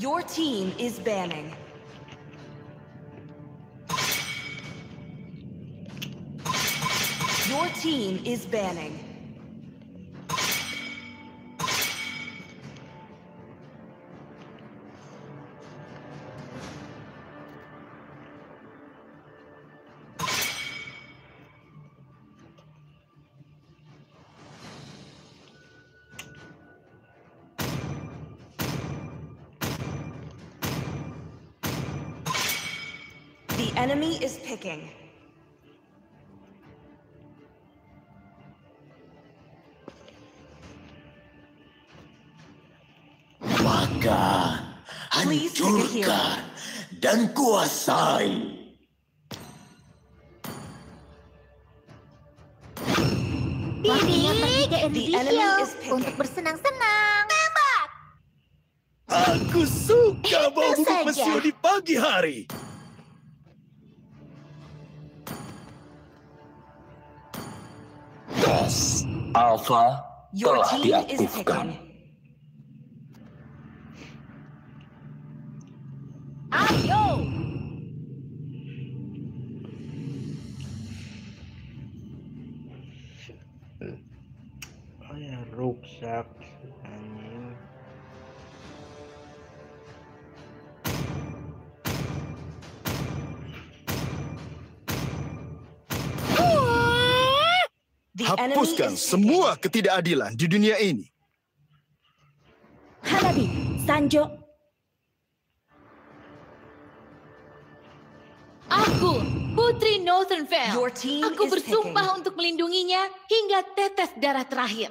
Your team is banning. Your team is banning. The enemy is picking. Maka hancurkan dan kuasai. Waktunya pergi ke The Enrico enemy is picking. untuk bersenang-senang. Tembak! Aku suka bau Itu bubuk saja. mesio di pagi hari. Tes Alpha Your telah team is diaktifkan. picking. Ayo! Oh ya, rucksack anjing. The enemy Hapuskan is semua ketidakadilan di dunia ini. Hanabi, Sanjo. Aku, Putri Northern Vale. Your team Aku is bersumpah picking. untuk melindunginya hingga tetes darah terakhir.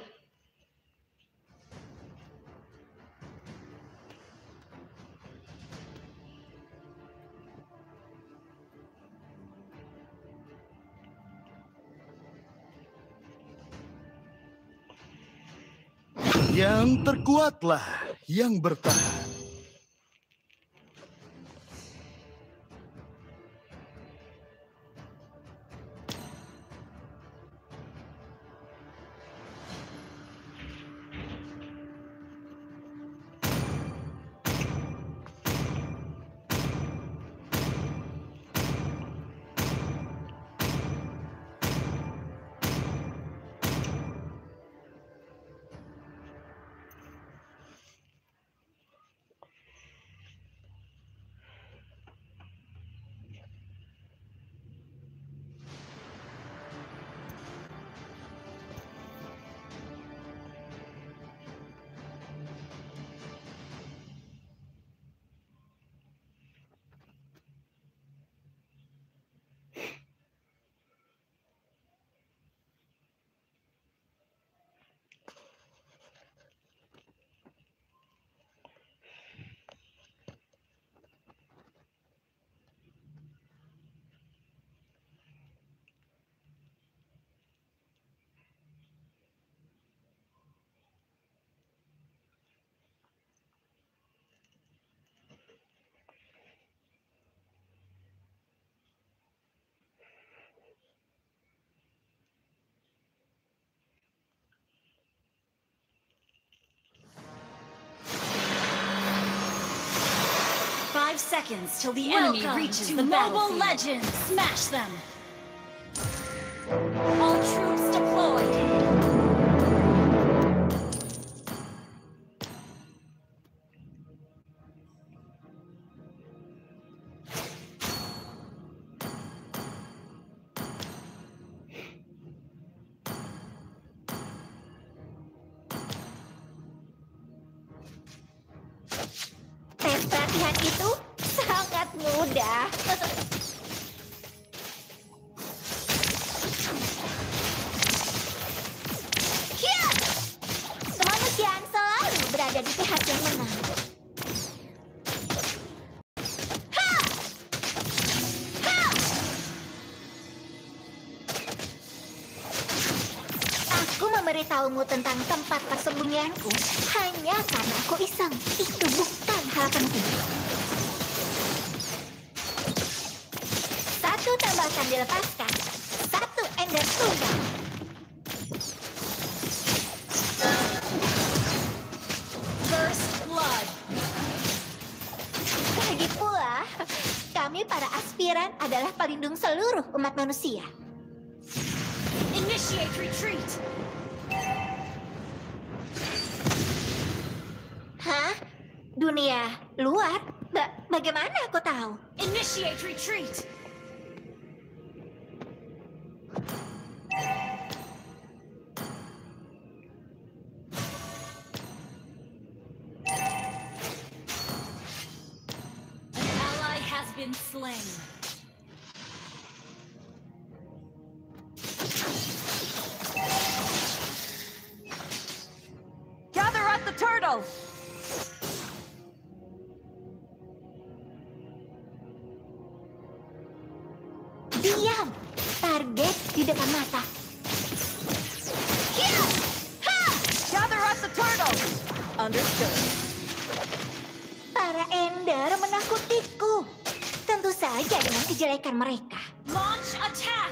Yang terkuatlah yang bertahan. Seconds till the enemy reaches the Mobile battlefield. Legends. Smash them. All troops deployed. Tes pelatihan itu sangat mudah. Kia! Kemanusiaan selalu berada di pihak yang menang. Ha! Ha! Aku memberitahumu tentang tempat persembunyianku hanya karena aku iseng. Itu bukan hal penting. Satu tembakan dilepaskan. Satu ender tunggal. First blood. para aspiran adalah pelindung seluruh umat manusia. Initiate retreat. Hah? Dunia luar? Bagaimana aku tahu? Initiate retreat. An ally has been slain. Gather at the turtle! Diam! Target di depan mata. Gather at the turtle! Understood. Para Ender menakutiku. Tentu saja dengan kejelekan mereka. Launch attack.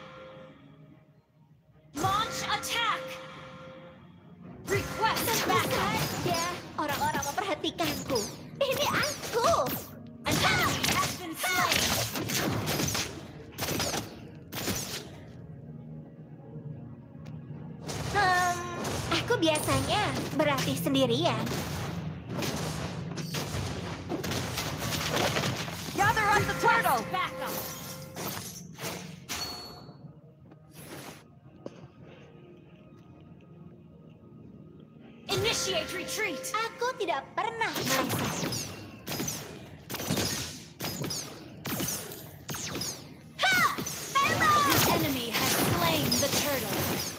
Launch attack. Request Tentu backup. saja orang-orang memperhatikanku. Ini aku. An enemy has been slain. Aku biasanya berlatih sendirian. Gather at the turtle! Backup. Initiate retreat. Aku tidak pernah meleset. The enemy has slain the turtle.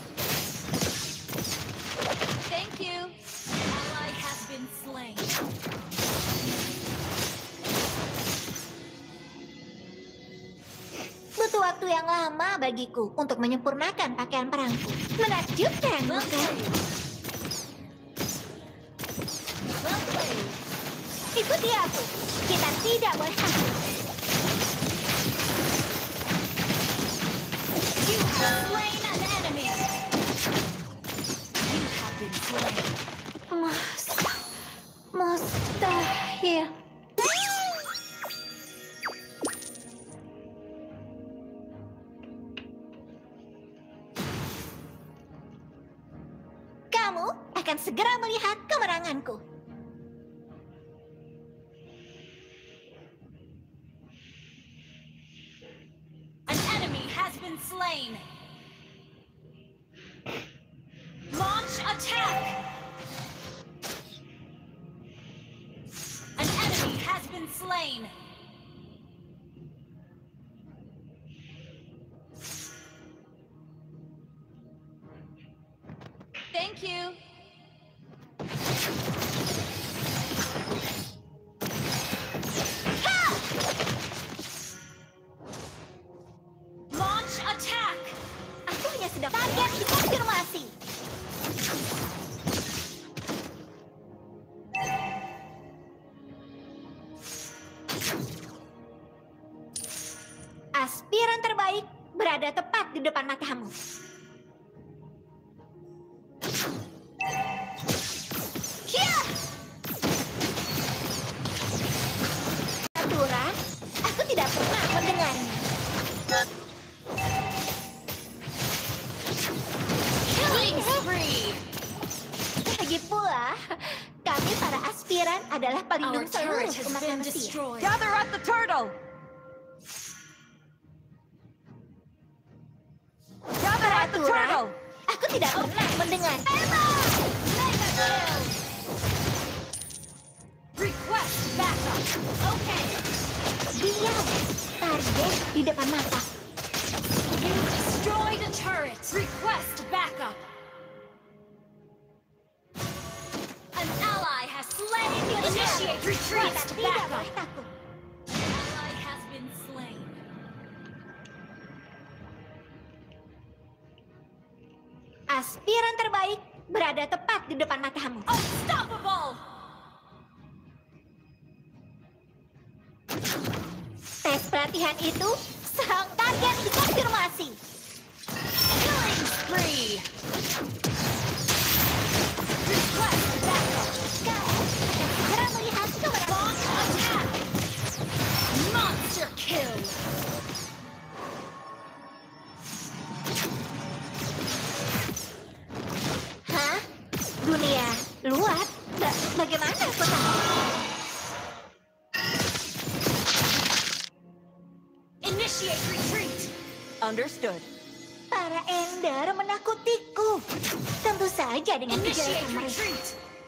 Thank you. Ally has been slain. Butuh waktu yang lama bagiku untuk menyempurnakan pakaian perangku. Menakjubkan, Well bukan? played. Well played. Ikuti aku. Kita tidak boleh takut. You have slain an enemy. You have been slain. Mustahil. Kamu akan segera melihat kemenanganku. An enemy has been slain. Launch attack. An enemy has been slain. Thank you. Launch attack. Aku hanya sedang target dikonfirmasi. Aspiran terbaik berada tepat di depan matamu. Hiya! Aturan, aku tidak pernah mendengarnya. Killing spree. Lagi pula, kami para aspiran adalah Our pelindung seluruh turret has umat been manusia. destroyed. Gather at the turtle! Gather at the Peraturan, turtle! aku tidak pernah mendengar. Mega kill. Request backup. Okay. Diam, target di depan mata. You destroyed a turret. Request backup. An ally has slain. Initiate retreat. Kita tidak Backup. boleh takut. Ally has been slain. Aspiran terbaik berada tepat di depan matamu. Unstoppable. Tes pelatihan itu, sang target dikonfirmasi. Killing spree. Request backup. Kau akan segera melihat kemenangan. Launch attack. Monster kill. Dunia luar? Bagaimana aku tahu? Initiate retreat. Understood. Para Ender menakutiku. Tentu saja dengan Initiate kejelekan mereka. retreat.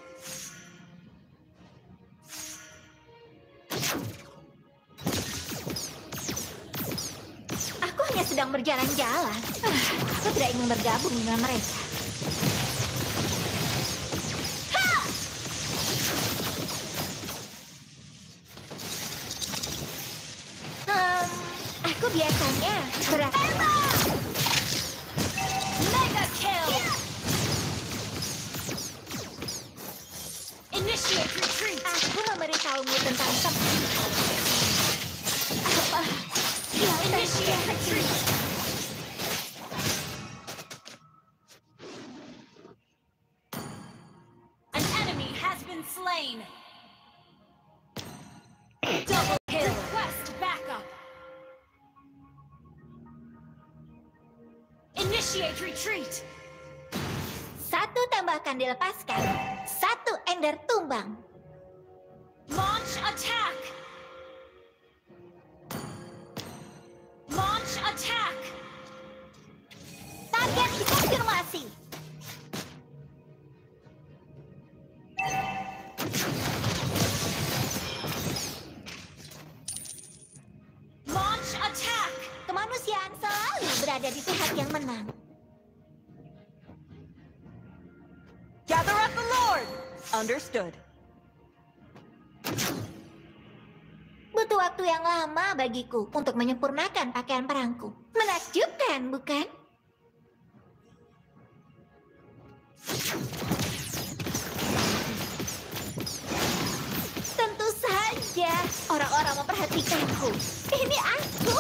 Aku hanya sedang berjalan-jalan. Aku tidak ingin bergabung dengan mereka. Aku biasanya Mega kill. Initiate retreat. Aku memberitahumu tentang apa? Initiate retreat. An enemy has been slain. Double kill. Request backup. Initiate retreat. Satu tembakan dilepaskan, satu Ender tumbang. Launch attack. Launch attack. Target dikonfirmasi. Launch attack. Kemanusiaan selalu berada di pihak yang menang. Gather up the Lord. Understood. Butuh waktu yang lama bagiku untuk menyempurnakan pakaian perangku. Menakjubkan, bukan? Tentu saja orang-orang memperhatikanku. Ini aku.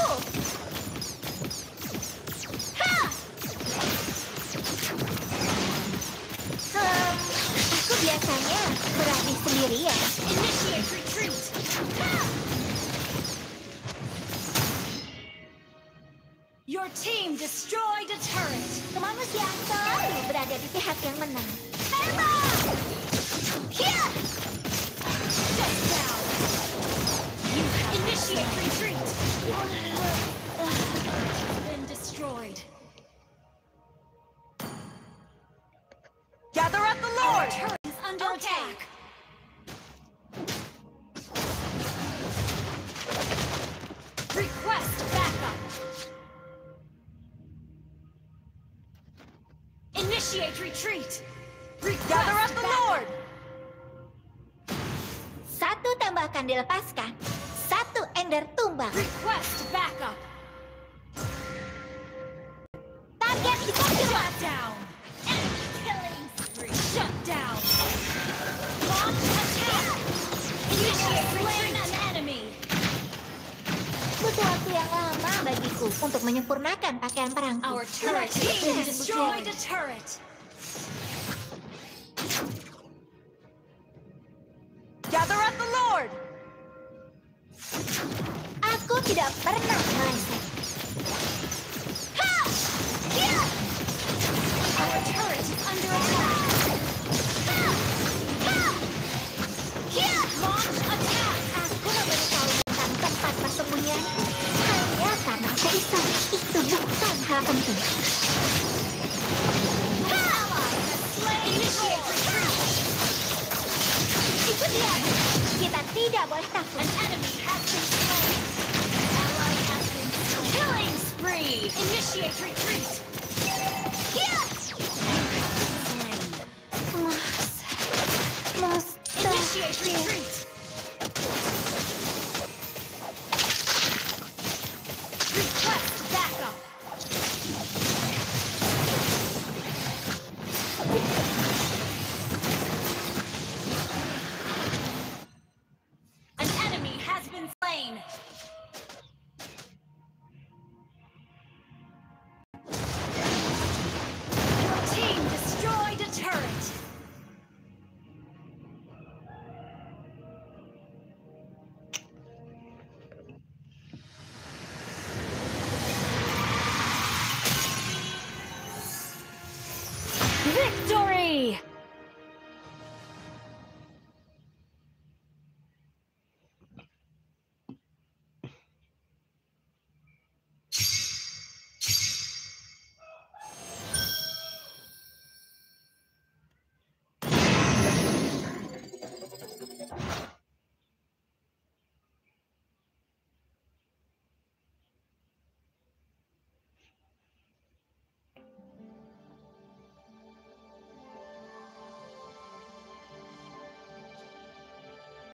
Ha! Aku biasanya berlatih sendirian. Initiate retreat. Your team destroyed a turret. Kemanusiaan selalu berada di pihak yang menang. Here! Shut down. You have initiate retreat. Been destroyed. Gather up the Lord. Turret is under attack. Request backup. Initiate retreat. Gather up the Lord. Satu tembakan dilepaskan, satu Ender tumbang. Request backup. Target dikonfirmasi. Shut down. Enemy killing spree. Shut down. Launch attack. Initiate retreat. An enemy. Butuh waktu yang lama bagiku untuk menyempurnakan pakaian perangku. Our turret team destroyed a turret. Gather up the Lord. Aku tidak pernah meleset. Ha! Here! Our turret is under attack. Ha! Ha! Here! Launch attack. Aku memberitahu tentang tempat persembunyian hanya karena aku iseng. Itu bukan hal penting. Initiate retreat. Itu dia. Kita tidak boleh takut. An enemy has been slain. Ally has been slain. Killing spree. Initiate retreat. Here! Slain. Mustahil. Initiate retreat.